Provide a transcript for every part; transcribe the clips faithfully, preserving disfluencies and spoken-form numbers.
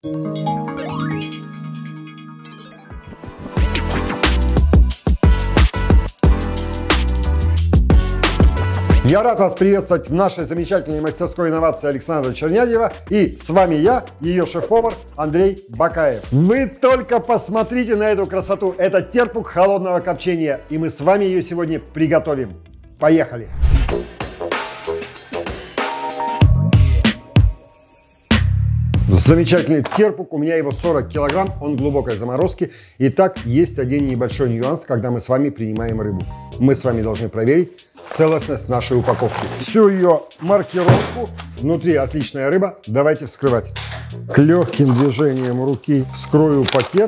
Я рад вас приветствовать в нашей замечательной мастерской инноваций Александра Чернядьева. И с вами я, ее шеф-повар Андрей Бакаев. Вы только посмотрите на эту красоту. Это терпук холодного копчения. И мы с вами ее сегодня приготовим. Поехали! Замечательный терпук, у меня его сорок килограмм, он глубокой заморозки. Итак, есть один небольшой нюанс, когда мы с вами принимаем рыбу. Мы с вами должны проверить целостность нашей упаковки. Всю ее маркировку. Внутри отличная рыба. Давайте вскрывать. К легким движением руки вскрою пакет.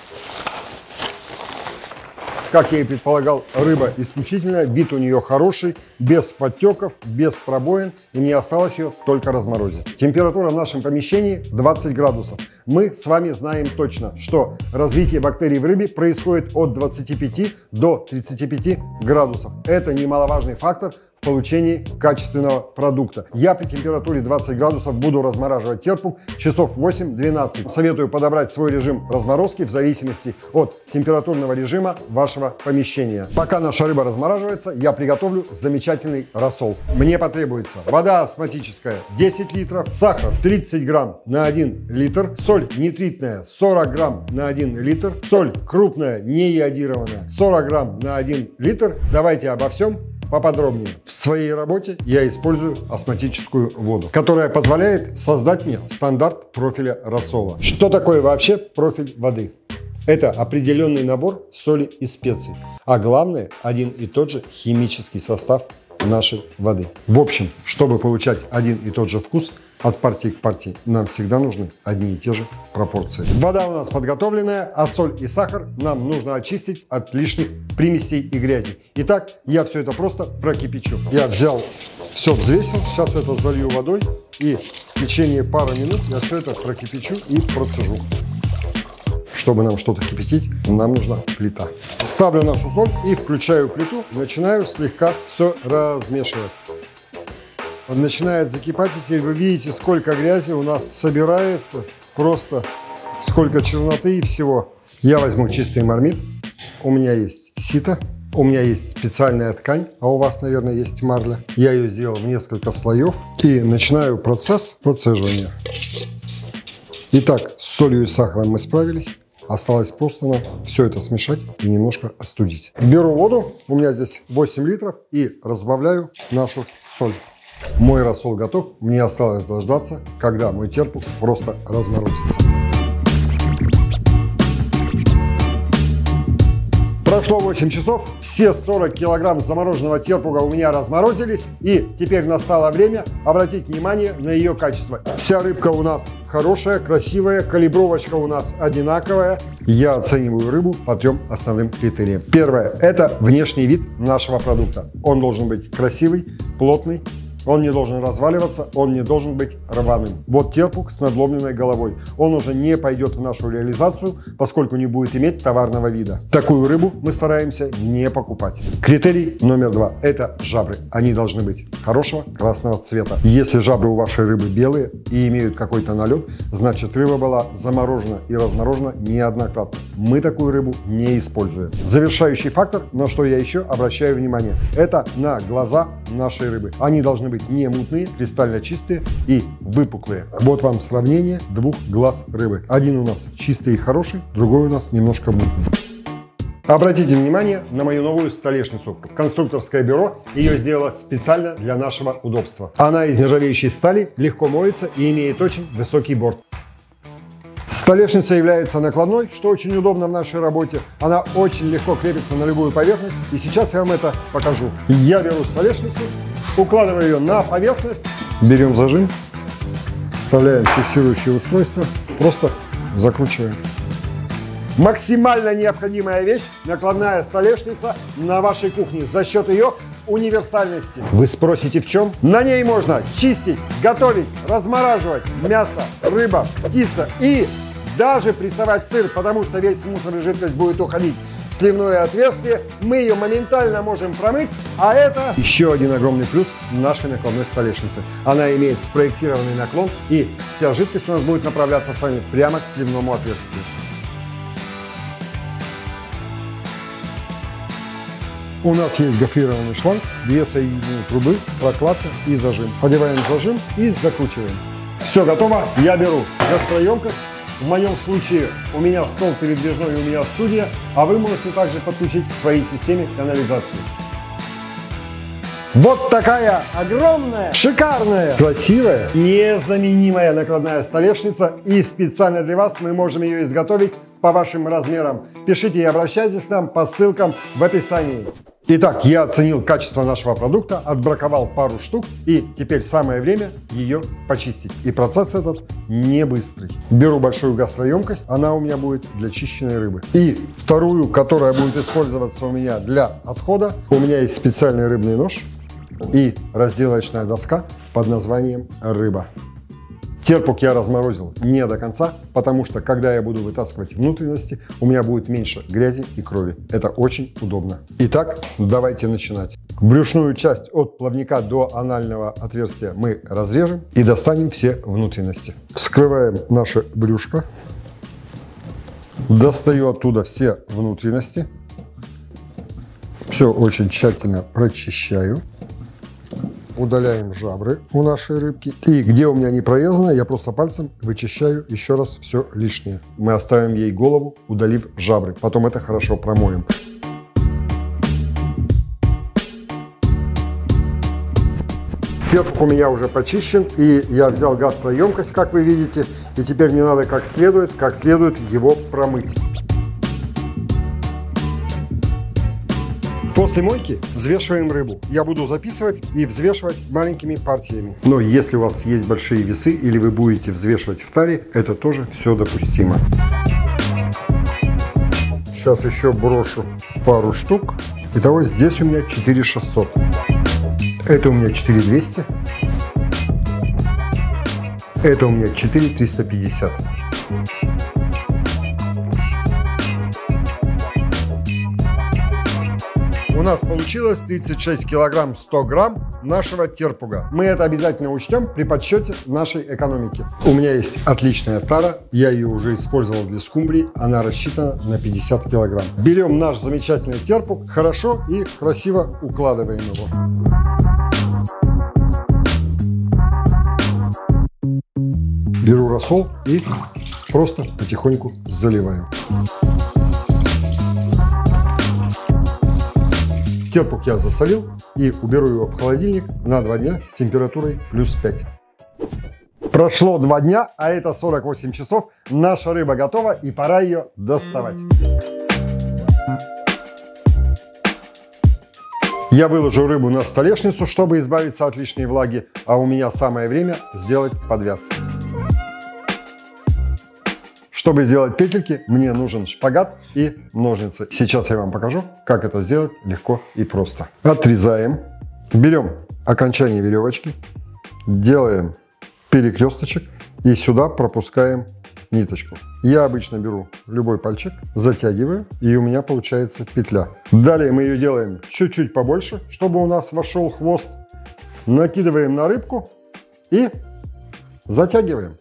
Как я и предполагал, рыба исключительная, вид у нее хороший, без подтеков, без пробоин, и мне осталось ее только разморозить. Температура в нашем помещении двадцать градусов. Мы с вами знаем точно, что развитие бактерий в рыбе происходит от двадцати пяти до тридцати пяти градусов. Это немаловажный фактор в получении качественного продукта. Я при температуре двадцать градусов буду размораживать терпук часов восемь-двенадцать. Советую подобрать свой режим разморозки в зависимости от температурного режима вашего помещения. Пока наша рыба размораживается, я приготовлю замечательный рассол. Мне потребуется вода осмотическая десять литров, сахар тридцать грамм на один литр, соль нитритная сорок грамм на один литр, соль крупная не йодированная сорок грамм на один литр. Давайте обо всем поподробнее. В своей работе я использую осмотическую воду, которая позволяет создать мне стандарт профиля рассола. Что такое вообще профиль воды? Это определенный набор соли и специй, а главное, один и тот же химический состав нашей воды. В общем, чтобы получать один и тот же вкус, от партии к партии нам всегда нужны одни и те же пропорции. Вода у нас подготовленная, а соль и сахар нам нужно очистить от лишних примесей и грязи. Итак, я все это просто прокипячу. Я взял, все взвесил, сейчас это залью водой, и в течение пары минут я все это прокипячу и процежу. Чтобы нам что-то кипятить, нам нужна плита. Ставлю нашу соль и включаю плиту, начинаю слегка все размешивать. Он начинает закипать, и теперь вы видите, сколько грязи у нас собирается, просто сколько черноты и всего. Я возьму чистый мармит, у меня есть сито, у меня есть специальная ткань, а у вас, наверное, есть марля. Я ее сделал в несколько слоев и начинаю процесс процеживания. Итак, с солью и сахаром мы справились. Осталось просто нам все это смешать и немножко остудить. Беру воду, у меня здесь восемь литров, и разбавляю нашу соль. Мой рассол готов, мне осталось дождаться, когда мой терпук просто разморозится. Прошло восемь часов, все сорок килограмм замороженного терпука у меня разморозились, и теперь настало время обратить внимание на ее качество. Вся рыбка у нас хорошая, красивая, калибровочка у нас одинаковая. Я оцениваю рыбу по трем основным критериям. Первое – это внешний вид нашего продукта. Он должен быть красивый, плотный. Он не должен разваливаться, он не должен быть рваным. Вот терпук с надломленной головой. Он уже не пойдет в нашу реализацию, поскольку не будет иметь товарного вида. Такую рыбу мы стараемся не покупать. Критерий номер два – это жабры. Они должны быть хорошего красного цвета. Если жабры у вашей рыбы белые и имеют какой-то налет, значит рыба была заморожена и разморожена неоднократно. Мы такую рыбу не используем. Завершающий фактор, на что я еще обращаю внимание, это на глаза нашей рыбы. Они должны быть не мутные, кристально чистые и выпуклые. Вот вам сравнение двух глаз рыбы. Один у нас чистый и хороший, другой у нас немножко мутный. Обратите внимание на мою новую столешницу. Конструкторское бюро ее сделало специально для нашего удобства. Она из нержавеющей стали, легко моется и имеет очень высокий борт. Столешница является накладной, что очень удобно в нашей работе. Она очень легко крепится на любую поверхность. И сейчас я вам это покажу. Я беру столешницу, укладываю ее на поверхность. Берем зажим, вставляем фиксирующее устройство, просто закручиваем. Максимально необходимая вещь – накладная столешница на вашей кухне за счет ее универсальности. Вы спросите, в чем? На ней можно чистить, готовить, размораживать мясо, рыба, птица и даже прессовать сыр, потому что весь мусор и жидкость будет уходить. сливное отверстие, мы ее моментально можем промыть, а это еще один огромный плюс нашей накладной столешницы. Она имеет спроектированный наклон, и вся жидкость у нас будет направляться с вами прямо к сливному отверстию. У нас есть гофрированный шланг, две соединительные трубы, прокладка и зажим. Одеваем зажим и закручиваем. Все готово, я беру гастроемкость. В моем случае у меня стол передвижной и у меня студия, а вы можете также подключить к своей системе канализации. Вот такая огромная, шикарная, красивая, незаменимая накладная столешница, и специально для вас мы можем ее изготовить по вашим размерам. Пишите и обращайтесь к нам по ссылкам в описании. Итак, я оценил качество нашего продукта, отбраковал пару штук, и теперь самое время ее почистить. И процесс этот не быстрый. Беру большую гастроемкость, она у меня будет для чищенной рыбы. И вторую, которая будет использоваться у меня для отхода, у меня есть специальный рыбный нож и разделочная доска под названием «Рыба». Терпук я разморозил не до конца, потому что, когда я буду вытаскивать внутренности, у меня будет меньше грязи и крови. Это очень удобно. Итак, давайте начинать. Брюшную часть от плавника до анального отверстия мы разрежем и достанем все внутренности. Вскрываем наше брюшко. Достаю оттуда все внутренности. Все очень тщательно прочищаю. Удаляем жабры у нашей рыбки. И где у меня не прорезано, я просто пальцем вычищаю еще раз все лишнее. Мы оставим ей голову, удалив жабры. Потом это хорошо промоем. Терпук у меня уже почищен, и я взял гастроемкость, как вы видите. И теперь мне надо как следует, как следует его промыть. После мойки взвешиваем рыбу. Я буду записывать и взвешивать маленькими партиями. Но если у вас есть большие весы или вы будете взвешивать в таре, это тоже все допустимо. Сейчас еще брошу пару штук. Итого здесь у меня четыре тысячи шестьсот. Это у меня четыре тысячи двести. Это у меня четыре тысячи триста пятьдесят. У нас получилось тридцать шесть килограмм сто грамм нашего терпуга. Мы это обязательно учтем при подсчете нашей экономики. У меня есть отличная тара, я ее уже использовал для скумбрии, она рассчитана на пятьдесят килограмм. Берем наш замечательный терпуг, хорошо и красиво укладываем его. Беру рассол и просто потихоньку заливаю. Терпуг я засолил и уберу его в холодильник на два дня с температурой плюс пять. Прошло два дня, а это сорок восемь часов. Наша рыба готова, и пора ее доставать. Я выложу рыбу на столешницу, чтобы избавиться от лишней влаги, а у меня самое время сделать подвяз. Чтобы сделать петельки, мне нужен шпагат и ножницы. Сейчас я вам покажу, как это сделать легко и просто. Отрезаем. Берем окончание веревочки, делаем перекресточек и сюда пропускаем ниточку. Я обычно беру любой пальчик, затягиваю, и у меня получается петля. Далее мы ее делаем чуть-чуть побольше, чтобы у нас вошел хвост. Накидываем на рыбку и затягиваем.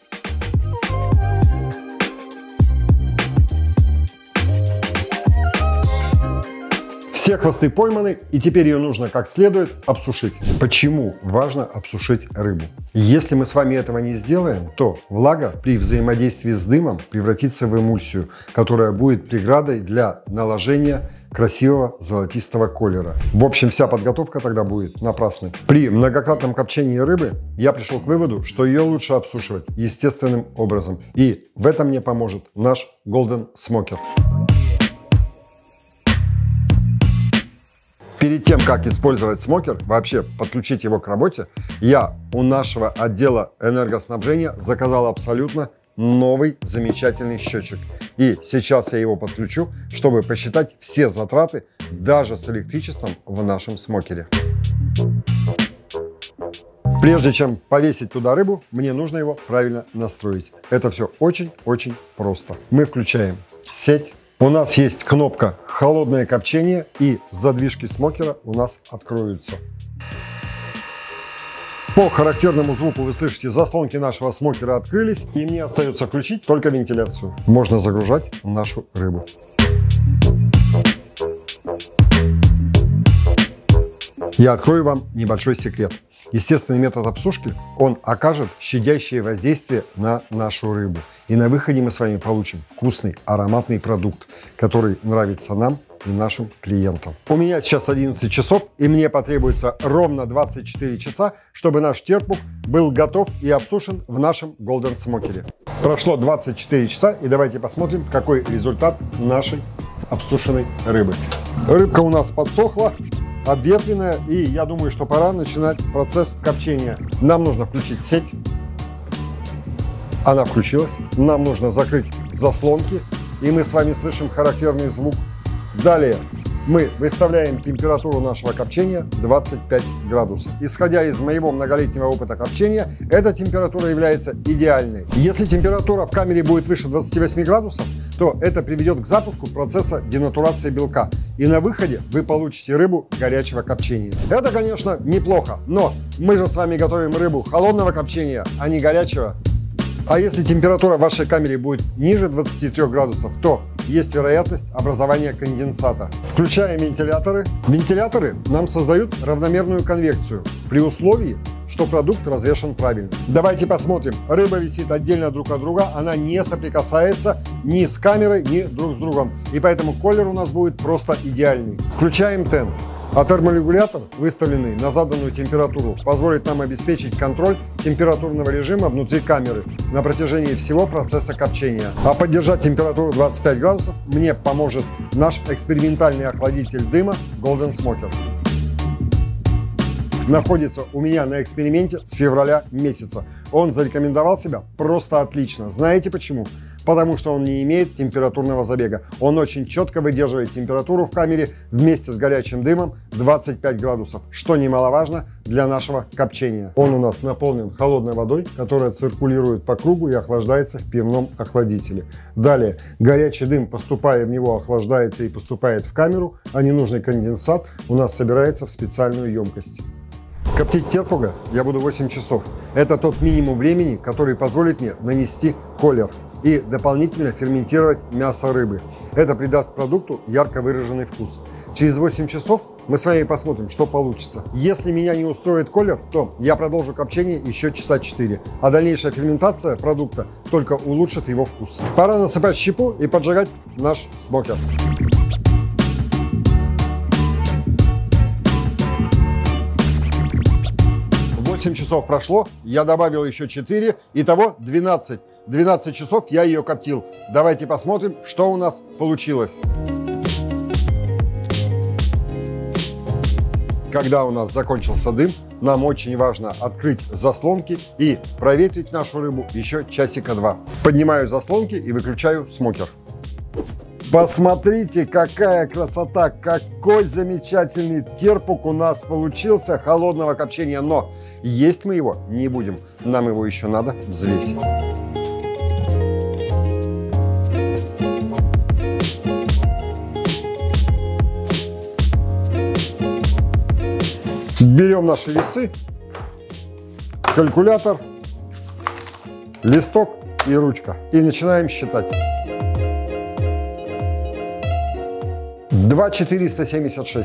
Все хвосты пойманы, и теперь ее нужно как следует обсушить. Почему важно обсушить рыбу? Если мы с вами этого не сделаем, то влага при взаимодействии с дымом превратится в эмульсию, которая будет преградой для наложения красивого золотистого колера. В общем, вся подготовка тогда будет напрасной. При многократном копчении рыбы я пришел к выводу, что ее лучше обсушивать естественным образом. И в этом мне поможет наш Golden Smoker. Перед тем, как использовать смокер, вообще подключить его к работе, я у нашего отдела энергоснабжения заказал абсолютно новый замечательный счетчик. И сейчас я его подключу, чтобы посчитать все затраты даже с электричеством в нашем смокере. Прежде чем повесить туда рыбу, мне нужно его правильно настроить. Это все очень-очень просто. Мы включаем сеть, У нас есть кнопка «Холодное копчение», и задвижки смокера у нас откроются. По характерному звуку вы слышите, заслонки нашего смокера открылись, и мне остается включить только вентиляцию. Можно загружать нашу рыбу. Я открою вам небольшой секрет. Естественный метод обсушки, он окажет щадящее воздействие на нашу рыбу. И на выходе мы с вами получим вкусный, ароматный продукт, который нравится нам и нашим клиентам. У меня сейчас одиннадцать часов, и мне потребуется ровно двадцать четыре часа, чтобы наш терпук был готов и обсушен в нашем Golden Smoker. Прошло двадцать четыре часа, и давайте посмотрим, какой результат нашей обсушенной рыбы. Рыбка у нас подсохла, обветренная, и я думаю, что пора начинать процесс копчения. Нам нужно включить сеть. Она включилась. Нам нужно закрыть заслонки, и мы с вами слышим характерный звук. Далее мы выставляем температуру нашего копчения двадцать пять градусов. Исходя из моего многолетнего опыта копчения, эта температура является идеальной. Если температура в камере будет выше двадцати восьми градусов, то это приведет к запуску процесса денатурации белка. И на выходе вы получите рыбу горячего копчения. Это, конечно, неплохо, но мы же с вами готовим рыбу холодного копчения, а не горячего. А если температура в вашей камере будет ниже двадцати трёх градусов, то есть вероятность образования конденсата. Включаем вентиляторы. Вентиляторы нам создают равномерную конвекцию при условии, что продукт развешен правильно. Давайте посмотрим. Рыба висит отдельно друг от друга, она не соприкасается ни с камерой, ни друг с другом. И поэтому колер у нас будет просто идеальный. Включаем тент. А терморегулятор, выставленный на заданную температуру, позволит нам обеспечить контроль температурного режима внутри камеры на протяжении всего процесса копчения. А поддержать температуру двадцать пять градусов мне поможет наш экспериментальный охладитель дыма Golden Smoker. Находится у меня на эксперименте с февраля месяца. Он зарекомендовал себя просто отлично. Знаете почему? Потому что он не имеет температурного забега. Он очень четко выдерживает температуру в камере вместе с горячим дымом двадцать пять градусов, что немаловажно для нашего копчения. Он у нас наполнен холодной водой, которая циркулирует по кругу и охлаждается в пивном охладителе. Далее, горячий дым, поступая в него, охлаждается и поступает в камеру, а ненужный конденсат у нас собирается в специальную емкость. Коптить терпуга я буду восемь часов. Это тот минимум времени, который позволит мне нанести колер и дополнительно ферментировать мясо рыбы. Это придаст продукту ярко выраженный вкус. Через восемь часов мы с вами посмотрим, что получится. Если меня не устроит колер, то я продолжу копчение еще часа четыре, а дальнейшая ферментация продукта только улучшит его вкус. Пора насыпать щепу и поджигать наш смокер. восемь часов прошло, я добавил еще четыре, итого двенадцать. двенадцать часов я ее коптил. Давайте посмотрим, что у нас получилось. Когда у нас закончился дым, нам очень важно открыть заслонки и проветрить нашу рыбу еще часика два. Поднимаю заслонки и выключаю смокер. Посмотрите, какая красота, какой замечательный терпук у нас получился холодного копчения. Но есть мы его не будем, нам его еще надо взвесить. Берем наши весы, калькулятор, листок и ручка и начинаем считать. два тысячи четыреста семьдесят шесть.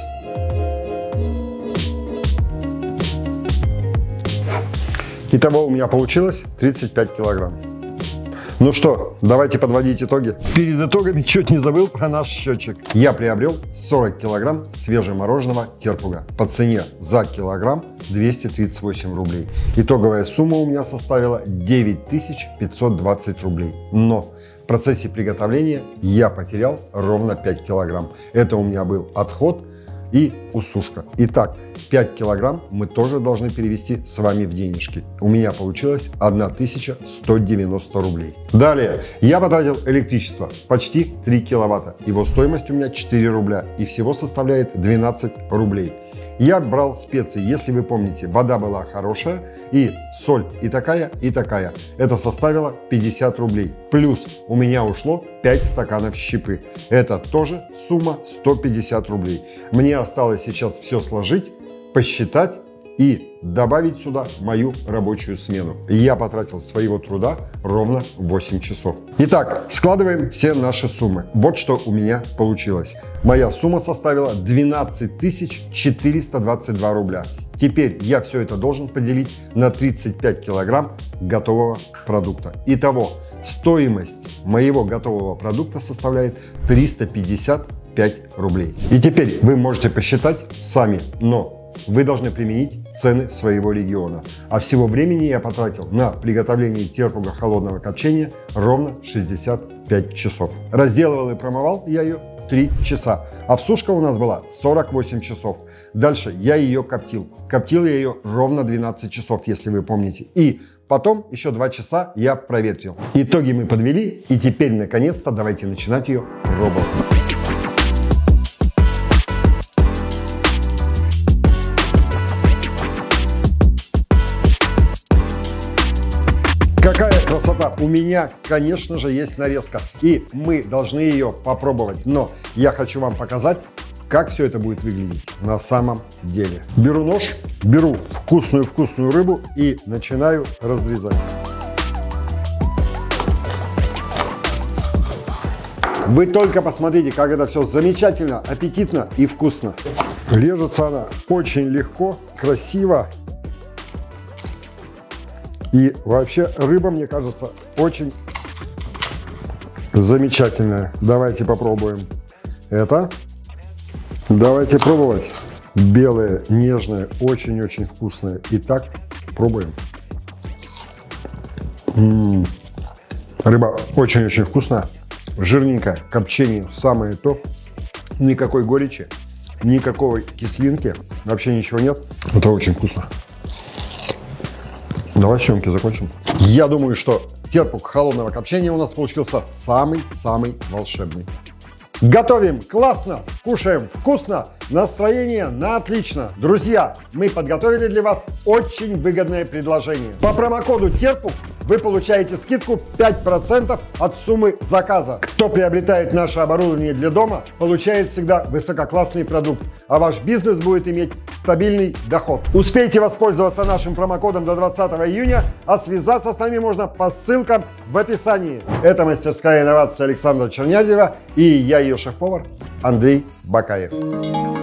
Итого у меня получилось тридцать пять килограмм. Ну что, давайте подводить итоги. Перед итогами чуть не забыл про наш счетчик. Я приобрел сорок килограмм свежемороженого терпуга по цене за килограмм двести тридцать восемь рублей. Итоговая сумма у меня составила девять тысяч пятьсот двадцать рублей. Но в процессе приготовления я потерял ровно пять килограмм. Это у меня был отход и усушка. Итак, пять килограмм мы тоже должны перевести с вами в денежки. У меня получилось тысяча сто девяносто рублей. Далее, я потратил электричество почти три киловатта. Его стоимость у меня четыре рубля и всего составляет двенадцать рублей. Я брал специи, если вы помните, вода была хорошая, и соль и такая, и такая. Это составило пятьдесят рублей. Плюс у меня ушло пять стаканов щипы. Это тоже сумма сто пятьдесят рублей. Мне осталось сейчас все сложить, посчитать и добавить сюда мою рабочую смену. Я потратил своего труда ровно восемь часов. Итак, складываем все наши суммы. Вот что у меня получилось. Моя сумма составила двенадцать тысяч четыреста двадцать два рубля. Теперь я все это должен поделить на тридцать пять килограмм готового продукта. Итого, стоимость моего готового продукта составляет триста пятьдесят пять рублей. И теперь вы можете посчитать сами, но вы должны применить цены своего региона. А всего времени я потратил на приготовление терпуга холодного копчения ровно шестьдесят пять часов. Разделывал и промывал я ее три часа. Обсушка у нас была сорок восемь часов. Дальше я ее коптил. Коптил я ее ровно двенадцать часов, если вы помните. И потом еще два часа я проветрил. Итоги мы подвели. И теперь, наконец-то, давайте начинать ее пробовать. Какая красота! У меня, конечно же, есть нарезка, и мы должны ее попробовать. Но я хочу вам показать, как все это будет выглядеть на самом деле. Беру нож, беру вкусную-вкусную рыбу и начинаю разрезать. Вы только посмотрите, как это все замечательно, аппетитно и вкусно. Режется она очень легко, красиво. И вообще рыба, мне кажется, очень замечательная. Давайте попробуем это. Давайте пробовать. Белое, нежное, очень-очень вкусное. Итак, пробуем. М-м-м. Рыба очень-очень вкусная. Жирненькая, копчение самое то. Никакой горечи, никакой кислинки. Вообще ничего нет. Это очень вкусно. Давай съемки закончим. Я думаю, что терпуг холодного копчения у нас получился самый-самый волшебный. Готовим классно, кушаем вкусно, настроение на отлично. Друзья, мы подготовили для вас очень выгодное предложение. По промокоду терпуг вы получаете скидку пять процентов от суммы заказа. Кто приобретает наше оборудование для дома, получает всегда высококлассный продукт, а ваш бизнес будет иметь стабильный доход. Успейте воспользоваться нашим промокодом до двадцатого июня, а связаться с нами можно по ссылкам в описании. Это мастерская инноваций Александра Чернязева и я, ее шеф-повар Андрей Бакаев.